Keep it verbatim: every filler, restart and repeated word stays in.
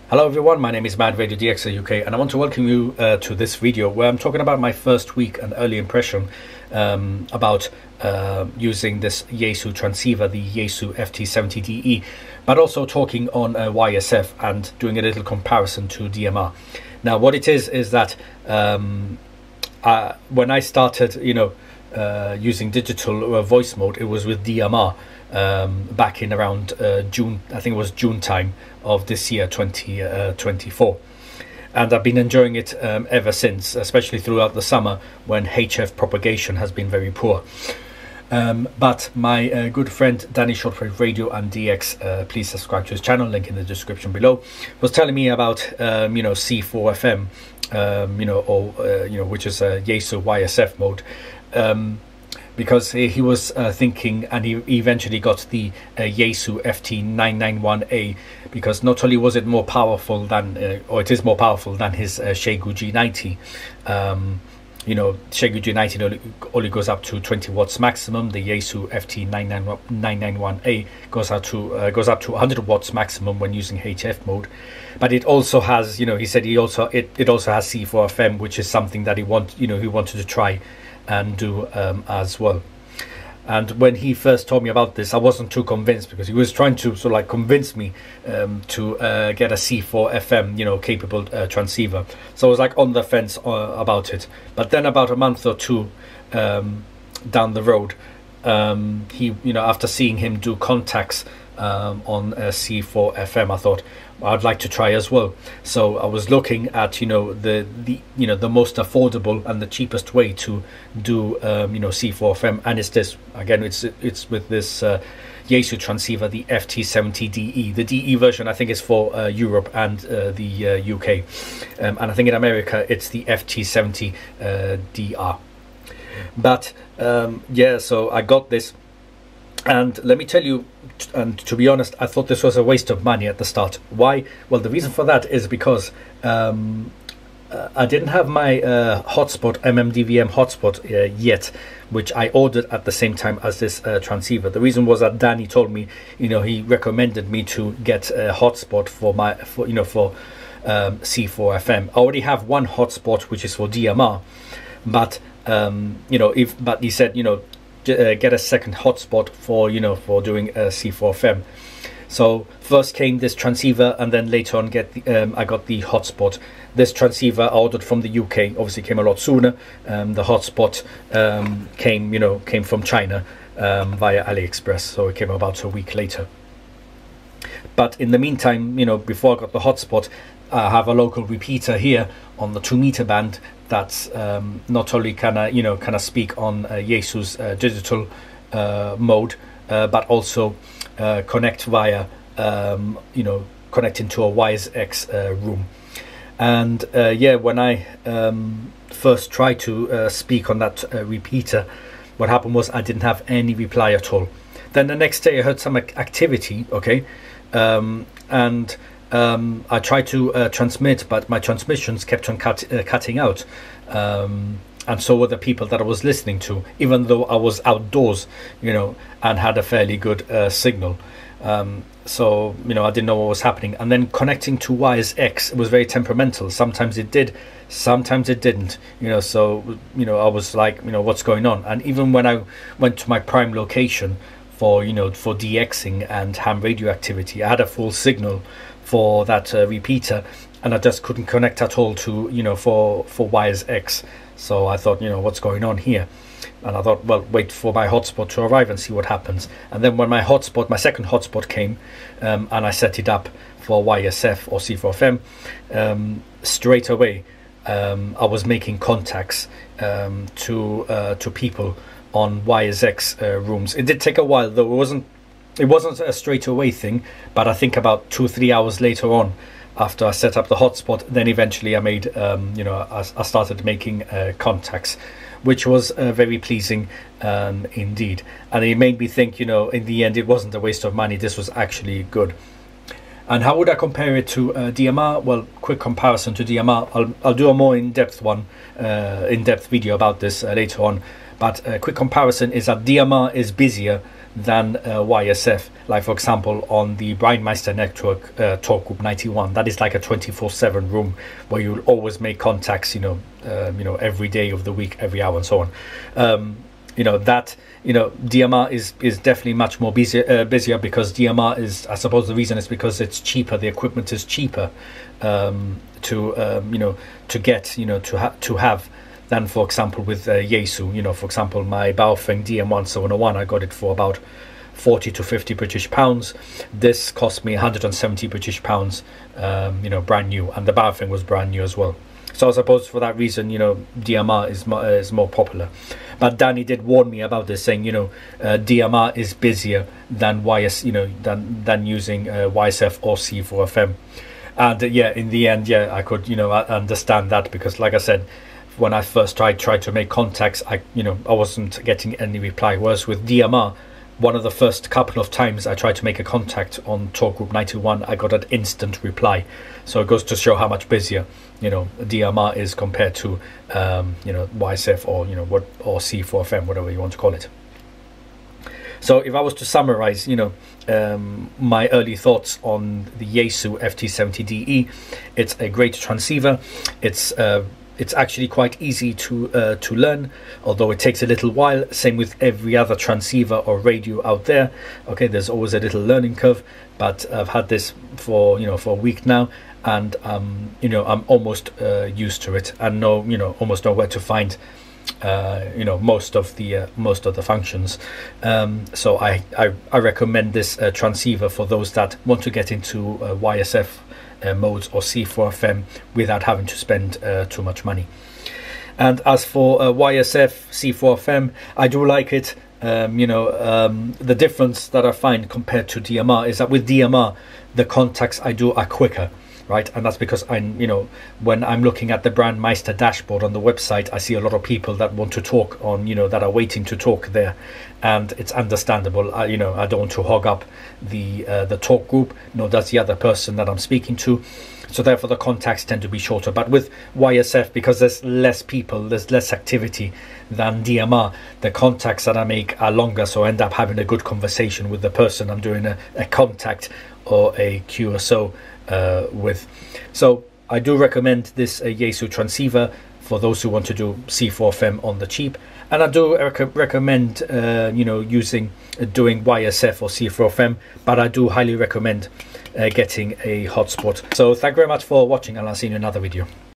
Hello everyone, my name is Mad Radio D X U K and I want to welcome you uh, to this video where I'm talking about my first week and early impression um, about uh, using this Yaesu transceiver, the Yaesu F T seventy D E, but also talking on uh, Y S F and doing a little comparison to D M R. Now what it is is that um, uh, when I started, you know, uh, using digital uh, voice mode, it was with D M R. Um, back in around uh, June, I think it was June time of this year, twenty twenty-four, and I've been enjoying it um, ever since, especially throughout the summer when H F propagation has been very poor. Um, but my uh, good friend Danny Shortwave Radio and D X, uh, please subscribe to his channel, link in the description below, was telling me about um, you know C four F M, um, you know, or uh, you know, which is a Yaesu Y S F mode. Um, because he, he was uh, thinking, and he eventually got the uh, Yaesu F T nine ninety-one A, because not only was it more powerful than, uh, or it is more powerful than his uh, Xiegu G ninety, um, you know, Xiegu G ninety only, only goes up to twenty watts maximum. The Yaesu F T nine ninety-one A goes out to uh, goes up to one hundred watts maximum when using H F mode. But it also has, you know, he said he also it, it also has C four F M, which is something that he want, you know, he wanted to try and do um, as well. And when he first told me about this, I wasn't too convinced, because he was trying to sort of like convince me um, to uh, get a C four F M, you know, capable uh, transceiver. So I was like on the fence uh, about it. But then about a month or two um, down the road, um, he, you know, after seeing him do contacts um, on uh, C four F M, I thought, I'd like to try as well. So I was looking at, you know, the the you know the most affordable and the cheapest way to do um, you know C four F M, and it's this again. It's it's with this uh, Yaesu transceiver, the F T seventy D E. The D E version I think is for uh, Europe and uh, the uh, U K, um, and I think in America it's the F T seventy uh, D R. But um, yeah, so I got this. And let me tell you, and to be honest, I thought this was a waste of money at the start. Why? Well, the reason for that is because um, uh, I didn't have my uh, hotspot, M M D V M hotspot uh, yet, which I ordered at the same time as this uh, transceiver. The reason was that Danny told me, you know, he recommended me to get a hotspot for my, for you know, for um, C four F M. I already have one hotspot, which is for D M R, but um, you know, if but he said, you know, Uh, get a second hotspot for, you know, for doing uh, C four F M. So first came this transceiver, and then later on get the, um, I got the hotspot. This transceiver I ordered from the U K, obviously came a lot sooner. Um, the hotspot um, came, you know, came from China um, via AliExpress, so it came about a week later. But in the meantime, you know, before I got the hotspot, I have a local repeater here on the two meter band that's um, not only can I, you know, can I speak on uh, Yaesu's uh, digital uh, mode, uh, but also uh, connect via, um, you know, connect into a WiseX uh, room. And uh, yeah, when I um, first tried to uh, speak on that uh, repeater, what happened was I didn't have any reply at all. Then the next day I heard some activity, okay, um, and Um, I tried to uh, transmit, but my transmissions kept on cut, uh, cutting out, um, and so were the people that I was listening to, even though I was outdoors, you know, and had a fairly good uh, signal. Um, so, you know, I didn't know what was happening. And then connecting to WiseX, it was very temperamental. Sometimes it did, sometimes it didn't, you know, so, you know, I was like, you know, what's going on? And even when I went to my prime location for, you know, for DXing and ham radio activity, I had a full signal for that uh, repeater, and I just couldn't connect at all to, you know, for for WiseX. So I thought, you know, what's going on here? And I thought, well, wait for my hotspot to arrive and see what happens. And then when my hotspot, my second hotspot came, um, and I set it up for Y S F or C four F M, um, straight away um, I was making contacts um, to uh, to people on WiseX uh, rooms. It did take a while, though. It wasn't It wasn't a straight away thing, but I think about two or three hours later on, after I set up the hotspot, then eventually I made, um, you know, I, I started making uh, contacts, which was uh, very pleasing um, indeed. And it made me think, you know, in the end, it wasn't a waste of money. This was actually good. And how would I compare it to uh, D M R? Well, quick comparison to D M R. I'll, I'll do a more in-depth one, uh, in-depth video about this uh, later on. But a quick comparison is that D M R is busier than uh, Y S F. Like for example, on the Brandmeister network, uh, Talk Group ninety-one, that is like a twenty-four seven room where you'll always make contacts, you know, uh, you know, every day of the week, every hour, and so on. Um, you know that you know D M R is is definitely much more busier, uh, busier because D M R is, I suppose the reason is because it's cheaper. The equipment is cheaper um, to um, you know to get you know to ha to have than, for example, with uh, Yaesu. You know, for example, my Baofeng D M one seven oh one, I got it for about forty to fifty British pounds. This cost me one hundred seventy British pounds, um, you know, brand new, and the Baofeng was brand new as well. So I suppose for that reason, you know, D M R is more, uh, is more popular. But Danny did warn me about this, saying, you know, uh, D M R is busier than Y S, you know, than than using uh, Y S F or C four F M. And uh, yeah, in the end, yeah, I could, you know, understand that, because, like I said, when I first tried tried to make contacts, I, you know, I wasn't getting any reply. Whereas with D M R, one of the first couple of times I tried to make a contact on Talk Group ninety-one, I got an instant reply. So it goes to show how much busier, you know, D M R is compared to, um, you know, Y S F or, you know, what, or C four F M, whatever you want to call it. So if I was to summarize, you know, um, my early thoughts on the Yaesu F T seventy D E, it's a great transceiver. It's uh, It's actually quite easy to uh, to learn, although it takes a little while. Same with every other transceiver or radio out there. Okay, there's always a little learning curve, but I've had this for you know for a week now, and um, you know I'm almost uh, used to it, and know you know almost know where to find uh, you know most of the uh, most of the functions. Um, so I, I I recommend this uh, transceiver for those that want to get into uh, Y S F Uh, modes or C four F M without having to spend uh, too much money. And as for uh, Y S F, C four F M, I do like it. Um, you know, um, the difference that I find compared to D M R is that with D M R, the contacts I do are quicker, right? And that's because I'm, you know, when I'm looking at the Brandmeister dashboard on the website, I see a lot of people that want to talk on, you know, that are waiting to talk there, and it's understandable. I, you know, I don't want to hog up the uh, the talk group, nor does the other person that I'm speaking to. So therefore, the contacts tend to be shorter. But with Y S F, because there's less people, there's less activity than D M R, the contacts that I make are longer. So I end up having a good conversation with the person I'm doing a, a contact or a Q S O uh, with. So I do recommend this uh, Yaesu transceiver for those who want to do C four F M on the cheap. And I do rec recommend, uh, you know, using, uh, doing Y S F or C four F M, but I do highly recommend uh, getting a hotspot. So thank you very much for watching, and I'll see you in another video.